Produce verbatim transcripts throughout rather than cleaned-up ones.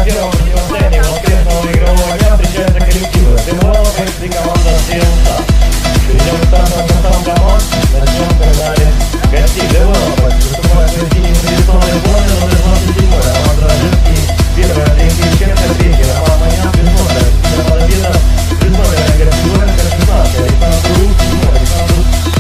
на первом противостоянии воскресного игрового дня встречаются коллективы Девелоперс и команда Силса. Перейдем к стартовым составам команд. Начнем в канале гостей Девелоперс. Выступают в синей традиционной форме номер двадцать семь. Роман Дрожинский, Питер Олейниченко, третий. Роман Манян, без номера. Роман Бедов, без номера. Игорь Сидоренко, шестнадцатый. Александр Рус, седьмой. Александр.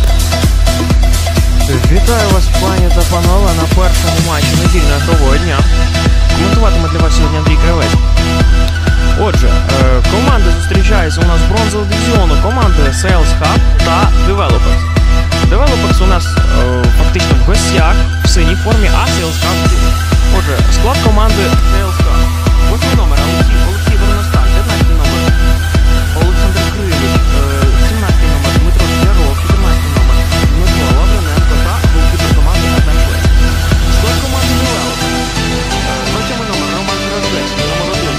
Вітаю вас, пані та панове, на першому матчі недільного ігрового дня. Коментуватиме для вас сьогодні Андрій Кривець. Отже, е команди зустрічаються у нас з бронзового дивізіону, команди Sales Hub та Developers. Developers у нас е фактично в гостях в синій формі, а Sales Hub в білій. Отже, склад команди Sales Hub. Восьмий номер Олексій, Олексій Верносталь, дев'ятнадцятий номер Олександр Кривич, сімнадцятий номер Дмитро Яров, чотирнадцятий номер Дмитро Лавриненко та голкіпер команди Адам Швець. Склад команди Developers. двадцятий номер Роман Дрожинський, номер один.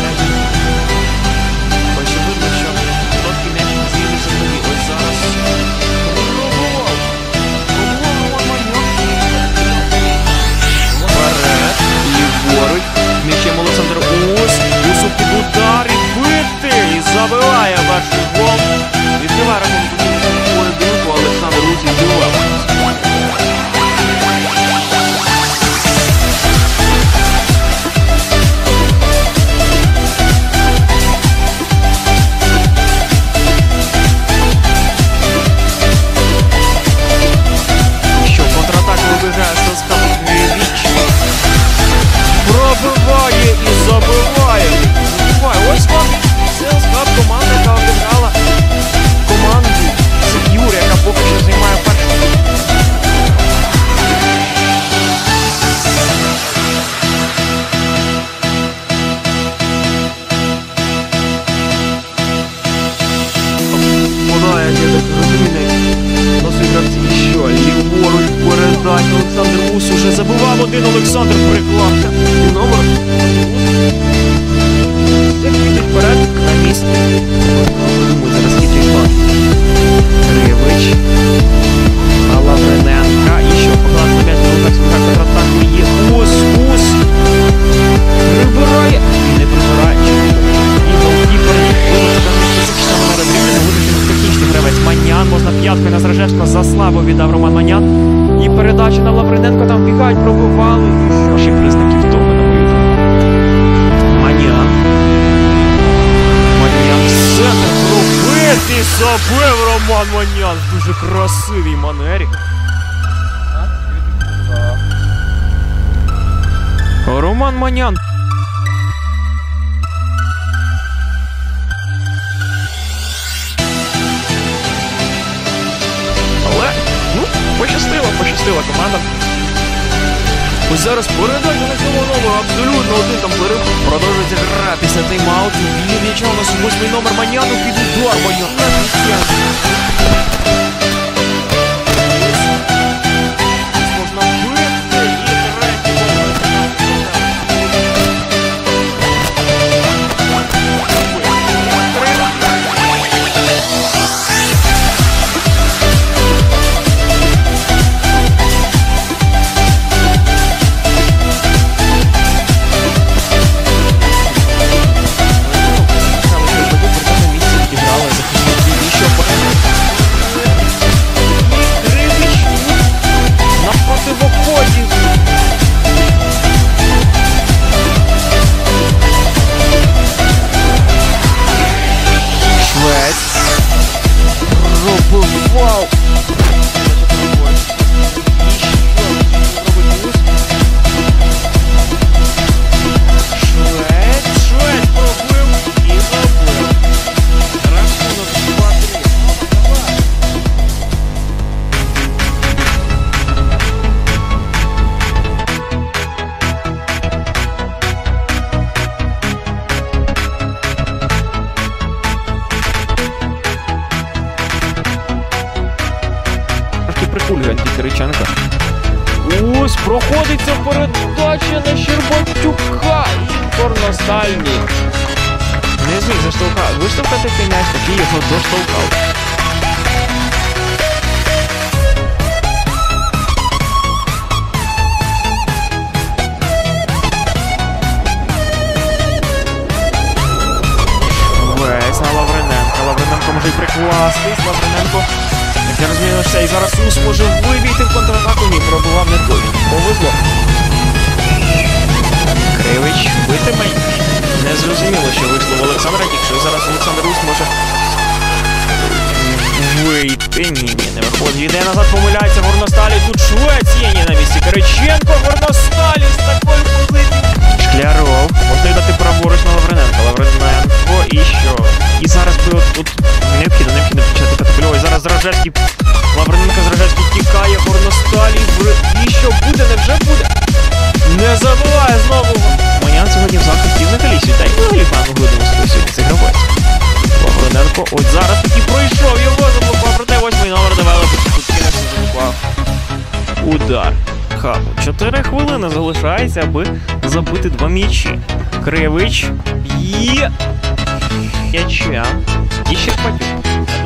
Очевидно, що трошки м'яч з'явився в тобі. Ось зараз пробував. Пробував Роман Маньок. Вперед. Ліворуч. М'ячем Олександр Ус. Усу під удар і бити. І забиває перший гол. Відкриває рахунок у поєдинку. Олександр Ус і Девелоперс. Пробиває і забиває. Забиває. Ось вам Sales Hub, команда, яка обіграла команду Secure, яка поки що займає першу. Подає, я так розумію, досить гравці, що ліворуч передача. Олександр Ус уже забивав один, Олександр прикладся. Номер. Як підуть вперед на місці. Думаю, зараз хитрий план. Кривич. Лавриненко. І що поклад на м'яч, Олександр контратаку є. Ус, Ус. Прибирає. І не прибирає. І голкіпер. Вилучка номер один. Не буде технічний гравець. Манян. Можна п'яткою на Зражевського заслабо віддав Роман Манян. І передача на Лавриненко, там бігають, пробивали. Що ще признаків того на мою думку. Манян. Манян в центр пробити. Забив Роман Манян в дуже красивій манері. Роман Манян. Але, ну, пощастила, пощастила команда. Ось зараз передача на цьому номеру, абсолютно один там переб. Продовжується гра після тайм-ауту. Біля м'яча у нас восьмий номер Маняну під удар. Манян на місця. Можна бити і третій номер. Вау! Швець, Швець пробив і забив. Рахунок два-три. Прикульгає Андрій Кириченко. Ось проходиться передача на Щербатюка. І Горностальний. Не зміг заштовхати. Виштовхати цей м'яч, такий його доштовхав. все. І зараз Ус може вибійти в контратаку. Ні, пробував не той. Повезло. Кривич битиме. Не зрозуміло, що вийшло в Олександра, якщо зараз Олександр Ус може вийти. Ні, ні, не виходить. Йде назад, помиляється Горносталі. Тут Швеція ні на місці. Кириченко, Горносталі з такою позицією. Шкляров. Можна дати праворуч на Лавриненко. Лавриненко і що? І зараз би от тут необхідно, необхідно почати Катапульова. І зараз Зражевський. Лавриненко, Зражевський тікає. Горносталі. І що буде? Невже буде? Не забуває знову. Манян сьогодні в захисті взагалі сюди. І взагалі пану Глибину сьогодні цей гравець. Лавриненко ось зараз таки пройшов його, заблокував, проте восьмий номер Девелопер. Тут кінець заблокував. Удар. Хабу. Чотири хвилини залишається, аби забити два м'ячі. Кривич б'є м'яча. І ще Патюк.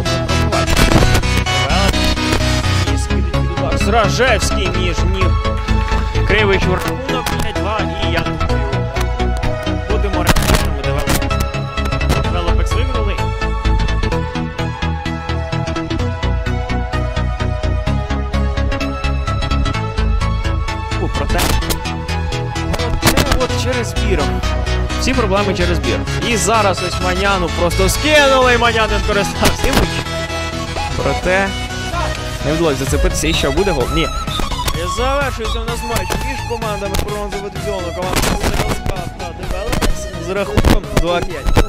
Зражевський між ніг. Кривич у рахунок п'ять-два і я будемо реактивними Девелопер. Девелопекс виграли. Проте, проте от через збір. Всі проблеми через збір. І зараз ось Маняну просто скинули, і Манянин користався. Проте не вдалося зацепитися, і що буде гол? Ні. І завершується у нас матч між командами бронзового дивізіону. Команда Селскав та Девелопекс з рахунком два-п'ять.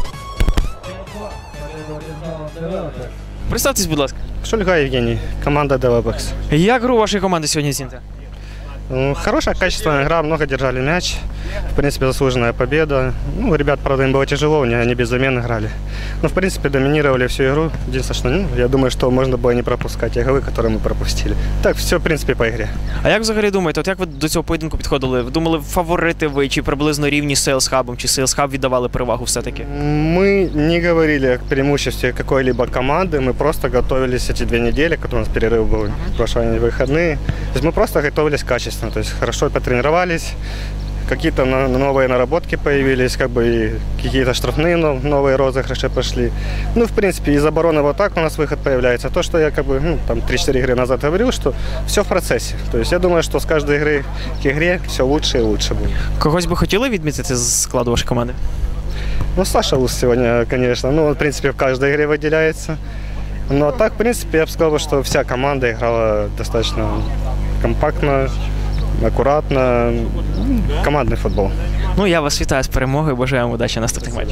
Представтесь, будь ласка. Шульга Евгений, команда Девелопекс. Як гру вашої команди сьогодні оцінити? Ну, хорошая, качественная игра, много держали мяч. В принципе, заслуженная победа. Ну, ребят, правда, им было тяжело, они без замен играли. Но, в принципе, доминировали всю игру. Единственное, что, ну, я думаю, что можно было не пропускать те голы, которые мы пропустили. Так, все, в принципе, по игре. А як взагалі думаєте, от як ви до цього поєдинку підходили? Ви думали, фаворити ви, чи приблизно рівні з Селсхабом, чи Селсхаб віддавали перевагу все-таки? Мы не говорили о преимуществе какой-либо команды, мы просто готовились эти две недели, которые у нас перерыв был, прошлые выходные. То есть мы просто готовились качественно, то есть хорошо потренировались, какие-то новые наработки появились, как бы и какие-то штрафные новые розыгрыши пошли. Ну, в принципе, из обороны вот так у нас выход появляется. То, что я как бы, ну, там три-четыре игры назад говорил, что все в процессе. То есть я думаю, что с каждой игры к игре все лучше и лучше будет. Когось би хотіли відмітити з складу вашої команди? Ну, Саша Ус сегодня, конечно, ну, в принципе, в каждой игре выделяется. Но так, в принципе, я бы сказал, что вся команда играла достаточно компактно, акуратно. Командний футбол. Ну, я вас вітаю з перемогою, бажаю вам удачі наступних матчів.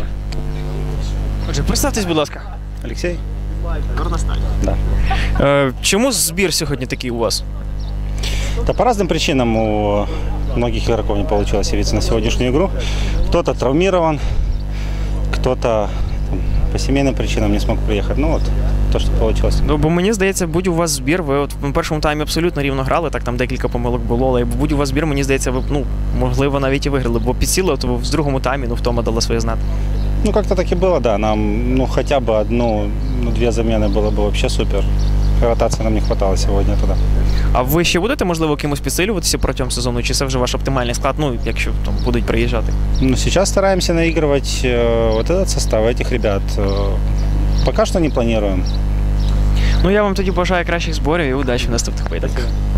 Отже, представтесь, будь ласка. Алексей? Горносталь. Да. Е, чому збір сьогодні такий у вас? Да, по разным причинам у многих игроков не получилось явиться на сегодняшнюю игру. Кто-то травмирован, кто-то там, по семейным причинам не смог приехать. Ну вот, то, що вийшло. Ну, бо мені здається, будь у вас збір, ви от в першому таймі абсолютно рівно грали, так там декілька помилок було, але будь у вас збір, мені здається, ви, ну, можливо, навіть і виграли, бо підсіли, то в другому таймі, ну, втома дала своє знати. Ну, как-то так и было, да. Нам, ну, хотя бы одну, ну, две замены было бы вообще супер. Ротации нам не хватало сегодня туда. А ви ще будете, можливо, кимось підсилюватися протягом сезону, чи це вже ваш оптимальний склад, ну, якщо там будуть приїжджати? Ну, сейчас стараемся наигрывать э, вот этот состав, этих ребят. Э, пока что не планируем. Ну, я вам тоді бажаю кращих зборів і удачі в наступних поєдинках.